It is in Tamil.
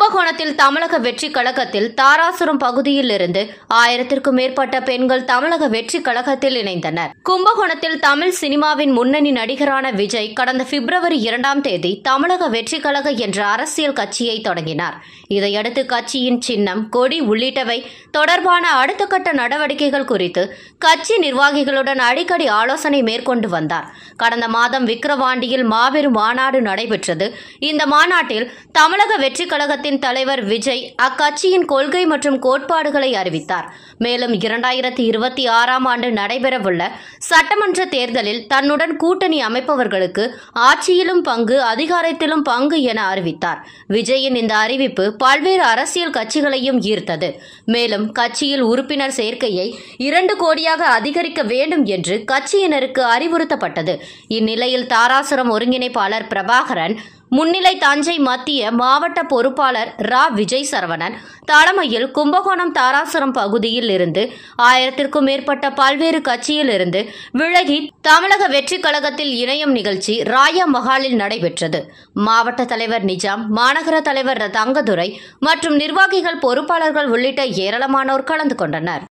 கும்பகோணத்தில் தமிழக வெற்றி கழகத்தில் தாராசுரம் பகுதியில் இருந்து 1000க்கும் மேற்பட்ட பெண்கள் தமிழக வெற்றி கழகத்தில் இணைந்தனர். கும்பகோணத்தில் தமிழ் சினிமாவின் முன்னணி நடிகரான விஜய் கடந்த பிப்ரவரி 2ஆம் தேதி தமிழக வெற்றி கழக என்ற அரசியல் கட்சியை தொடங்கினார். இதையடுத்து கட்சியின் சின்னம், கொடி உள்ளிட்டவை தொடர்பான அடுத்த கட்ட நடவடிக்கைகள் குறித்து கட்சி நிர்வாகிகளுடன் அடிக்கடி ஆலோசனை மேற்கொண்டு வந்தார். கடந்த மாதம் விக்கிரவாண்டியில் மாபெரும் மாநாடு நடைபெற்றது. இந்த மாநாட்டில் தமிழக வெற்றி கழகத்தின் தலைவர் விஜய் அக்கட்சியின் கொள்கை மற்றும் கோட்பாடுகளை அறிவித்தார். மேலும் 2026ஆம் ஆண்டு நடைபெறவுள்ள சட்டமன்ற தேர்தலில் தன்னுடன் கூட்டணி அமைப்பவர்களுக்கு ஆட்சியிலும் பங்கு, அதிகாரத்திலும் பங்கு என அறிவித்தார். விஜயின் இந்த அறிவிப்பு பல்வேறு அரசியல் கட்சிகளையும் ஈர்த்தது. மேலும் கட்சியில் உறுப்பினர் சேர்க்கையை 2 கோடியாக அதிகரிக்க வேண்டும் என்று கட்சியினருக்கு அறிவுறுத்தப்பட்டது. இந்நிலையில் தாராசுரம் ஒருங்கிணைப்பாளர் பிரபாகரன் முன்னிலை தஞ்சை மத்திய மாவட்ட பொறுப்பாளர் ரா. விஜய் சரவணன் தலைமையில் கும்பகோணம் தாராசுரம் பகுதியில் இருந்து 1000க்கும் மேற்பட்ட பல்வேறு கட்சியில் இருந்து விலகி தமிழக வெற்றி கழகத்தில் இணையும் நிகழ்ச்சி ராயா மஹாலில் நடைபெற்றது. மாவட்ட தலைவர் நிஜாம், மாநகர தலைவர் தங்கதுரை மற்றும் நிர்வாகிகள், பொறுப்பாளர்கள் உள்ளிட்ட ஏராளமானோர் கலந்து கொண்டனர்.